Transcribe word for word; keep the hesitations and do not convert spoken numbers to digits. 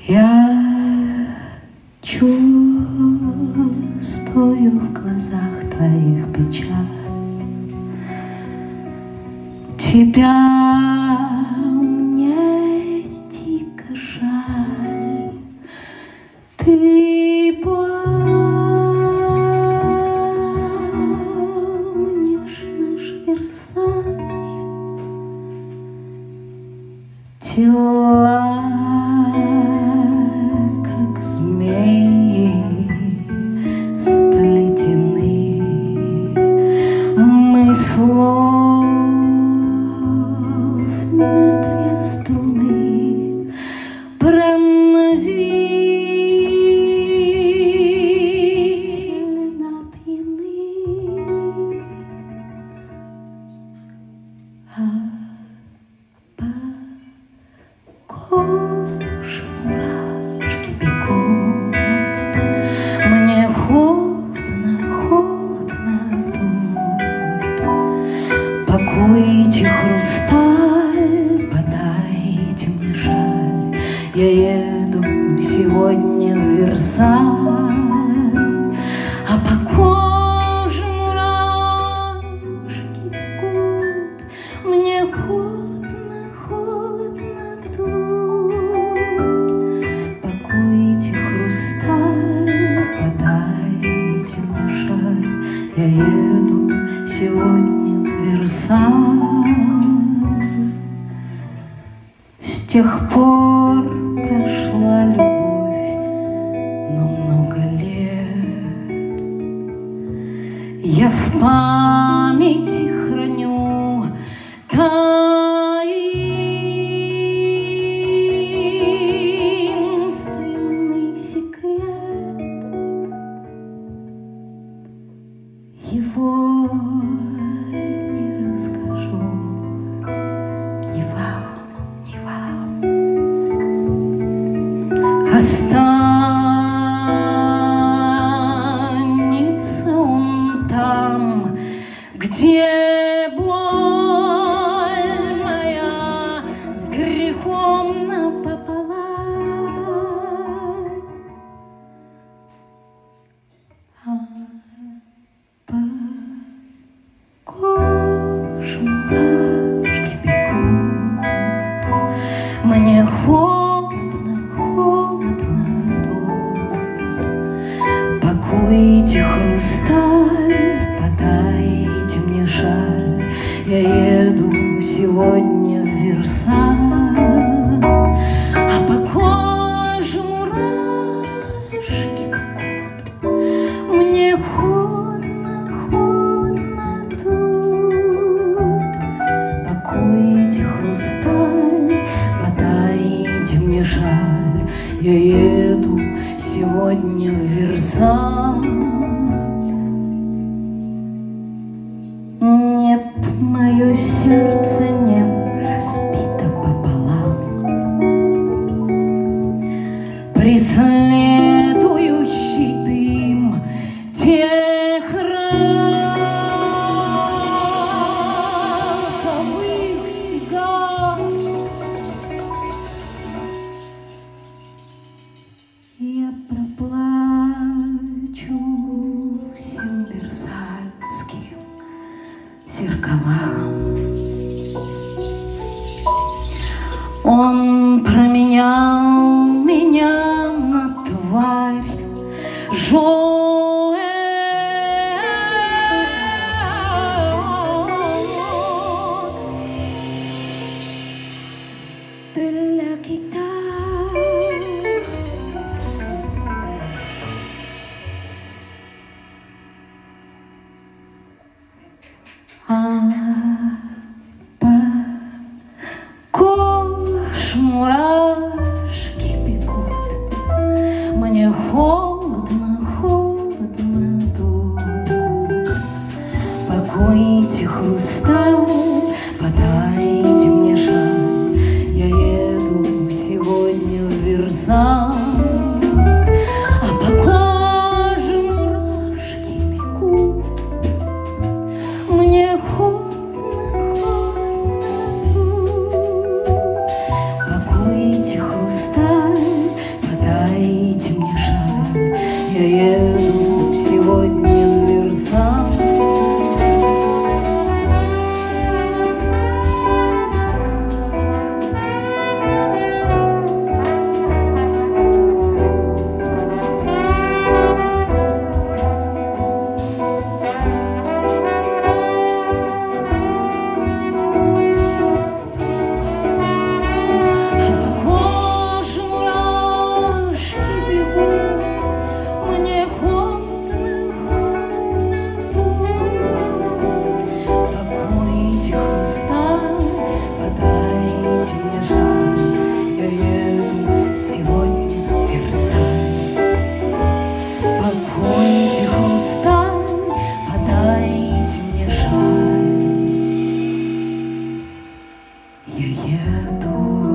Я чувствую в глазах твоих печаль. Тебя мне дико жаль. Ты помнишь наш Версаль? Тела как змеи сплетены, мы словно две струны пронзительно пьяны. А кожу мурашки бегут. Мне холодно, холодно тут. Пакуйте хрусталь, подайте мне шаль. Я еду сегодня в Версаль, а по коже мурашки бегут. Мне холодно, холодно тут. Пакуйте хрусталь, подайте мне шаль. Я еду сегодня в Версаль. С тех пор прошла любовь, но много лет. Я в памяти храню таинственный секрет. Его не расскажу ни вам, ни вам. Останется он там, где боль моя с грехом напополам. А по коже мурашки бегут. Мне холодно, холодно тут. Пакуйте хрусталь, подайте мне шаль. Я еду сегодня в Версаль, а по коже мурашки бегут. Мне холодно, холодно тут. Пакуйте хрусталь, подайте мне шаль. Я еду сегодня в Версаль. Нет, мое сердце не разбито пополам. Преследующий дым тех раковых сигар. Я проплачу всем версальским зеркалам. Он променял меня на тварь Жоэ. Для гитары. А по коже мурашки бегут. Мне холодно, холодно тут. Пакуйте хрусталь, подайте мне шаль. Я еду сегодня в Версаль, а по коже мурашки бегут. Мне холодно, холодно тут. Пакуйте Еду